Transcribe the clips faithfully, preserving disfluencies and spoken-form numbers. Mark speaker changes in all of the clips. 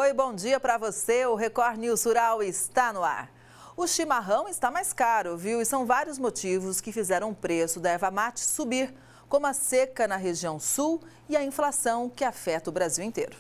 Speaker 1: Oi, bom dia para você. O Record News Rural está no ar. O chimarrão está mais caro, viu? E são vários motivos que fizeram o preço da erva mate subir, como a seca na região sul e a inflação que afeta o Brasil inteiro.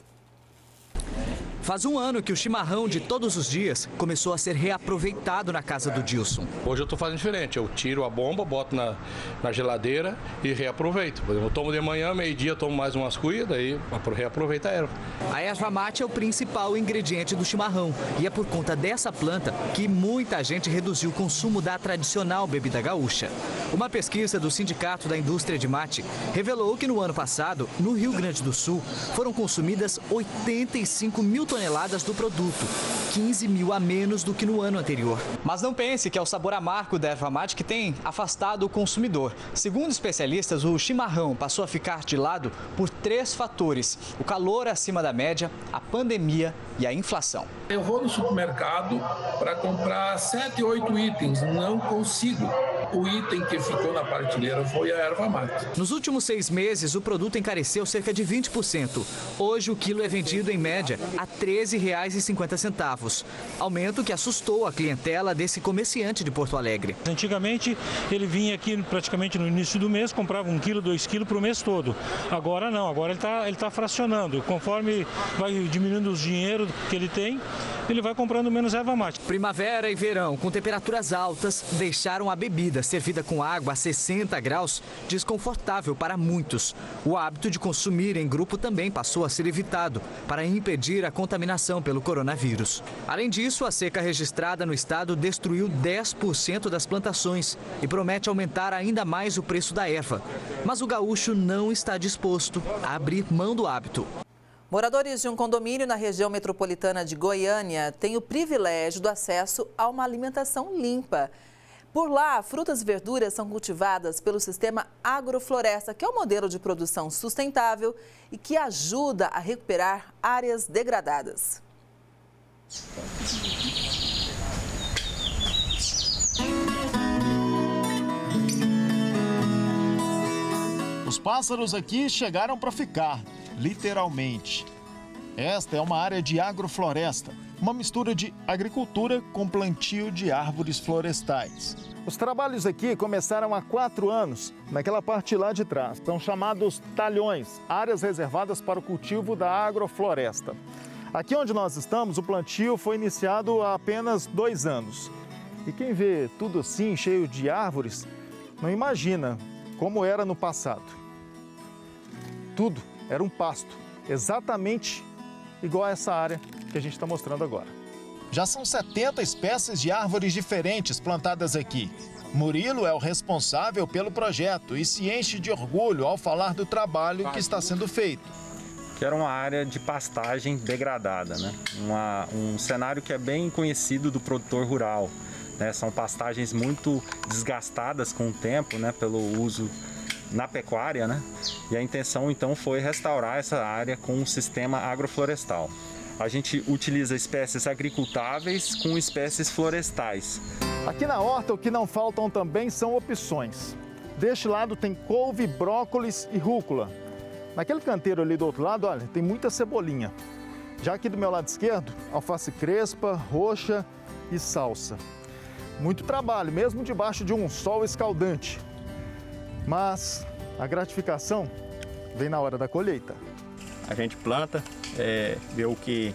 Speaker 2: Faz um ano que o chimarrão de todos os dias começou a ser reaproveitado na casa do Dilson.
Speaker 3: Hoje eu estou fazendo diferente, eu tiro a bomba, boto na, na geladeira e reaproveito. Eu tomo de manhã, meio-dia, tomo mais umas cuias, daí reaproveito a erva.
Speaker 2: A erva mate é o principal ingrediente do chimarrão e é por conta dessa planta que muita gente reduziu o consumo da tradicional bebida gaúcha. Uma pesquisa do Sindicato da Indústria de Mate revelou que no ano passado, no Rio Grande do Sul, foram consumidas oitenta e cinco mil toneladas do produto, quinze mil a menos do que no ano anterior. Mas não pense que é o sabor amargo da erva mate que tem afastado o consumidor. Segundo especialistas, o chimarrão passou a ficar de lado por três fatores: o calor acima da média, a pandemia e a inflação.
Speaker 4: Eu vou no supermercado para comprar sete, oito itens, não consigo. O item que ficou na prateleira foi a erva mate.
Speaker 2: Nos últimos seis meses, o produto encareceu cerca de vinte por cento. Hoje, o quilo é vendido, em média, a treze reais e cinquenta centavos. Aumento que assustou a clientela desse comerciante de Porto Alegre.
Speaker 5: Antigamente, ele vinha aqui praticamente no início do mês, comprava um quilo, dois quilos para o mês todo. Agora não, agora ele está ele tá fracionando. Conforme vai diminuindo os dinheiro que ele tem, ele vai comprando menos erva mate.
Speaker 2: Primavera e verão, com temperaturas altas, deixaram a bebida servida com água a sessenta graus desconfortável para muitos. O hábito de consumir em grupo também passou a ser evitado para impedir a contaminação pelo coronavírus. Além disso, a seca registrada no estado destruiu dez por cento das plantações e promete aumentar ainda mais o preço da erva. Mas o gaúcho não está disposto a abrir mão do hábito.
Speaker 1: Moradores de um condomínio na região metropolitana de Goiânia têm o privilégio do acesso a uma alimentação limpa. Por lá, frutas e verduras são cultivadas pelo sistema Agrofloresta, que é um modelo de produção sustentável e que ajuda a recuperar áreas degradadas.
Speaker 6: Os pássaros aqui chegaram para ficar, literalmente. Esta é uma área de agrofloresta, uma mistura de agricultura com plantio de árvores florestais. Os trabalhos aqui começaram há quatro anos, naquela parte lá de trás. São chamados talhões, áreas reservadas para o cultivo da agrofloresta. Aqui onde nós estamos, o plantio foi iniciado há apenas dois anos. E quem vê tudo assim, cheio de árvores, não imagina como era no passado. Tudo era um pasto, exatamente igual a essa área que a gente está mostrando agora. Já são setenta espécies de árvores diferentes plantadas aqui. Murilo é o responsável pelo projeto e se enche de orgulho ao falar do trabalho que está sendo feito.
Speaker 7: Que era uma área de pastagem degradada, né? Uma, um cenário que é bem conhecido do produtor rural, né? São pastagens muito desgastadas com o tempo, né? Pelo uso na pecuária, né? E a intenção então foi restaurar essa área com um sistema agroflorestal. A gente utiliza espécies agricultáveis com espécies florestais.
Speaker 6: Aqui na horta o que não faltam também são opções. Deste lado tem couve, brócolis e rúcula. Naquele canteiro ali do outro lado, olha, tem muita cebolinha. Já aqui do meu lado esquerdo, alface crespa, roxa e salsa. Muito trabalho, mesmo debaixo de um sol escaldante. Mas a gratificação vem na hora da colheita.
Speaker 8: A gente planta, é, vê o que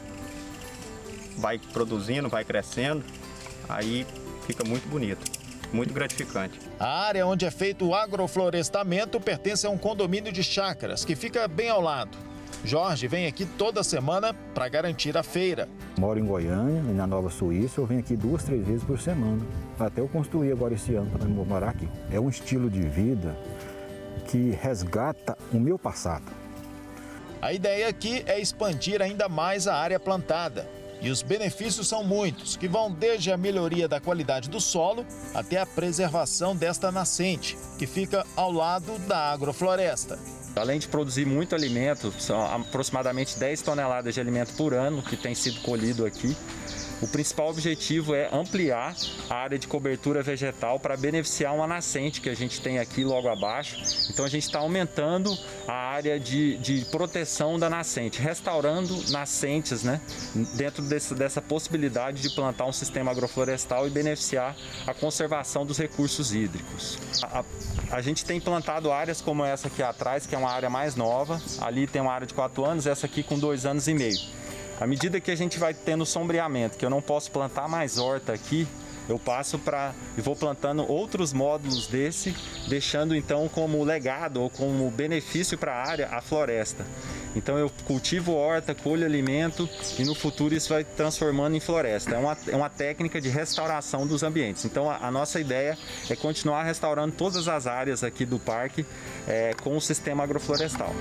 Speaker 8: vai produzindo, vai crescendo, aí fica muito bonito, muito gratificante.
Speaker 6: A área onde é feito o agroflorestamento pertence a um condomínio de chácaras que fica bem ao lado. Jorge vem aqui toda semana para garantir a feira.
Speaker 9: Moro em Goiânia, na Nova Suíça, eu venho aqui duas, três vezes por semana. Até eu construí agora esse ano para morar aqui. É um estilo de vida que resgata o meu passado.
Speaker 6: A ideia aqui é expandir ainda mais a área plantada. E os benefícios são muitos, que vão desde a melhoria da qualidade do solo até a preservação desta nascente, que fica ao lado da agrofloresta.
Speaker 7: Além de produzir muito alimento, são aproximadamente dez toneladas de alimento por ano que tem sido colhido aqui. O principal objetivo é ampliar a área de cobertura vegetal para beneficiar uma nascente que a gente tem aqui logo abaixo. Então a gente está aumentando a área de, de proteção da nascente, restaurando nascentes, né, dentro desse, dessa possibilidade de plantar um sistema agroflorestal e beneficiar a conservação dos recursos hídricos. A, a, a gente tem plantado áreas como essa aqui atrás, que é uma área mais nova. Ali tem uma área de quatro anos, essa aqui com dois anos e meio. À medida que a gente vai tendo sombreamento, que eu não posso plantar mais horta aqui, eu passo para e vou plantando outros módulos desse, deixando então como legado ou como benefício para a área a floresta. Então eu cultivo horta, colho alimento e no futuro isso vai transformando em floresta. É uma, é uma técnica de restauração dos ambientes. Então a, a nossa ideia é continuar restaurando todas as áreas aqui do parque é, com o sistema agroflorestal.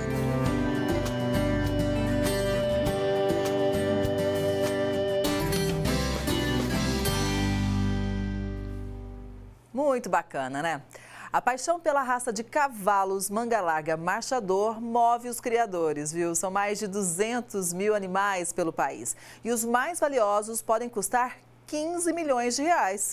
Speaker 1: Muito bacana, né? A paixão pela raça de cavalos manga larga marchador move os criadores, viu? São mais de duzentos mil animais pelo país. E os mais valiosos podem custar quinze milhões de reais.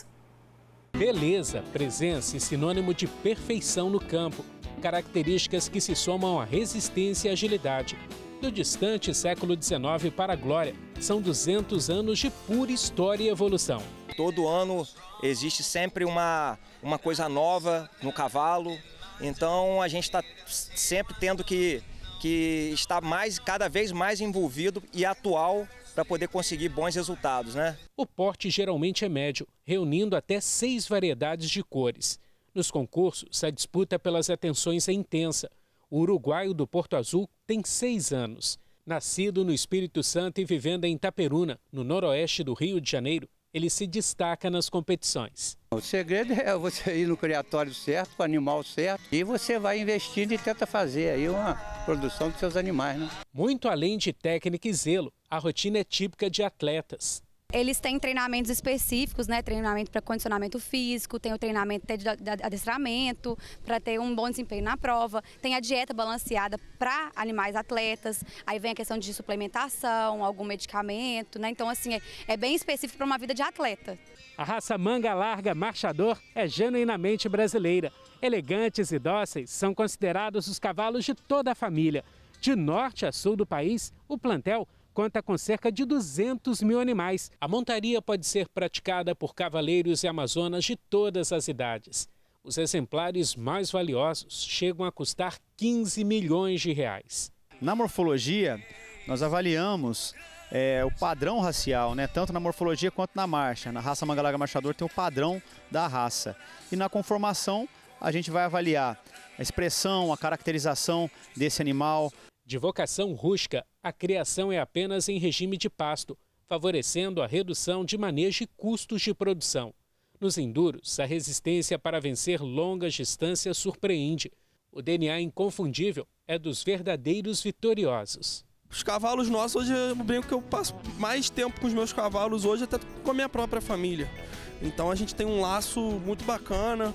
Speaker 10: Beleza, presença e sinônimo de perfeição no campo. Características que se somam à resistência e agilidade. Do distante século dezenove para a glória, são duzentos anos de pura história e evolução.
Speaker 11: Todo ano existe sempre uma, uma coisa nova no cavalo, então a gente está sempre tendo que, que estar mais, cada vez mais envolvido e atual para poder conseguir bons resultados, né?
Speaker 10: O porte geralmente é médio, reunindo até seis variedades de cores. Nos concursos, a disputa pelas atenções é intensa. O uruguaio do Porto Azul tem seis anos. Nascido no Espírito Santo e vivendo em Itaperuna, no noroeste do Rio de Janeiro, ele se destaca nas competições.
Speaker 12: O segredo é você ir no criatório certo, com o animal certo, e você vai investindo e tenta fazer aí uma produção dos seus animais, né?
Speaker 10: Muito além de técnica e zelo, a rotina é típica de atletas.
Speaker 13: Eles têm treinamentos específicos, né? Treinamento para condicionamento físico, tem o treinamento de adestramento para ter um bom desempenho na prova, tem a dieta balanceada para animais atletas, aí vem a questão de suplementação, algum medicamento, né? Então, assim, é, é bem específico para uma vida de atleta.
Speaker 10: A raça manga larga marchador é genuinamente brasileira. Elegantes e dóceis são considerados os cavalos de toda a família. De norte a sul do país, o plantel conta com cerca de duzentos mil animais. A montaria pode ser praticada por cavaleiros e amazonas de todas as idades. Os exemplares mais valiosos chegam a custar quinze milhões de reais.
Speaker 14: Na morfologia, nós avaliamos é, o padrão racial, né? Tanto na morfologia quanto na marcha. Na raça manga larga marchador tem o padrão da raça. E na conformação, a gente vai avaliar a expressão, a caracterização desse animal.
Speaker 10: De vocação rústica, a criação é apenas em regime de pasto, favorecendo a redução de manejo e custos de produção. Nos enduros, a resistência para vencer longas distâncias surpreende. O D N A inconfundível é dos verdadeiros vitoriosos.
Speaker 15: Os cavalos nossos, hoje eu brinco que eu passo mais tempo com os meus cavalos hoje até com a minha própria família. Então a gente tem um laço muito bacana,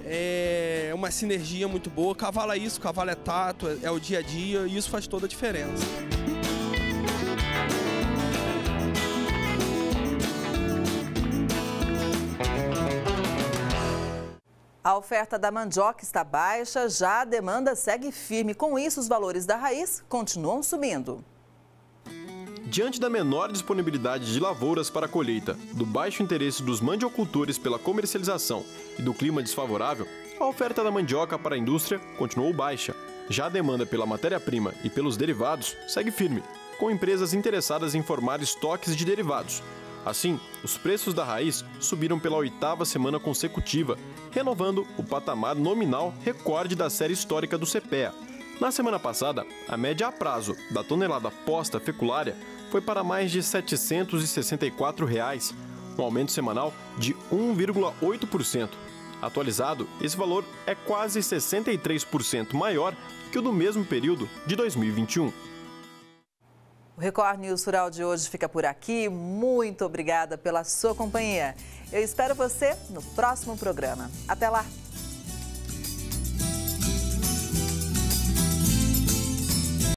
Speaker 15: é uma sinergia muito boa. Cavalo é isso, cavalo é tato, é o dia a dia e isso faz toda a diferença.
Speaker 1: A oferta da mandioca está baixa, já a demanda segue firme. Com isso, os valores da raiz continuam subindo.
Speaker 16: Diante da menor disponibilidade de lavouras para a colheita, do baixo interesse dos mandiocultores pela comercialização e do clima desfavorável, a oferta da mandioca para a indústria continuou baixa. Já a demanda pela matéria-prima e pelos derivados segue firme, com empresas interessadas em formar estoques de derivados. Assim, os preços da raiz subiram pela oitava semana consecutiva, renovando o patamar nominal recorde da série histórica do CEPEA. Na semana passada, a média a prazo da tonelada posta feculária foi para mais de setecentos e sessenta e quatro reais, um aumento semanal de um vírgula oito por cento. Atualizado, esse valor é quase sessenta e três por cento maior que o do mesmo período de dois mil e vinte e um.
Speaker 1: O Record News Rural de hoje fica por aqui. Muito obrigada pela sua companhia. Eu espero você no próximo programa. Até lá!